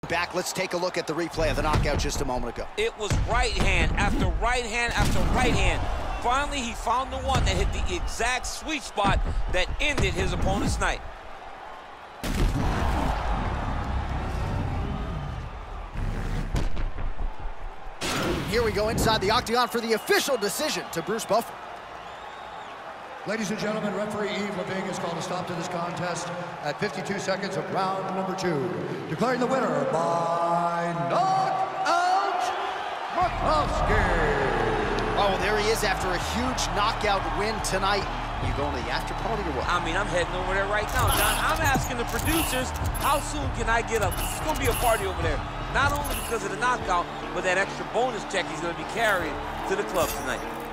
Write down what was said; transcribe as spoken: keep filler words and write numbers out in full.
back. Let's take a look at the replay of the knockout just a moment ago. It was right hand after right hand after right hand. Finally, he found the one that hit the exact sweet spot that ended his opponent's night. Here we go inside the octagon for the official decision to Bruce Buffer. Ladies and gentlemen, referee Yves Lavigne has called a stop to this contest at fifty-two seconds of round number two, declaring the winner by knockout, Makowski. Oh, there he is after a huge knockout win tonight. You going to the after party or what? I mean, I'm heading over there right now, John. I'm asking the producers, how soon can I get up? It's going to be a party over there. Not only because of the knockout, but that extra bonus check he's going to be carrying to the club tonight.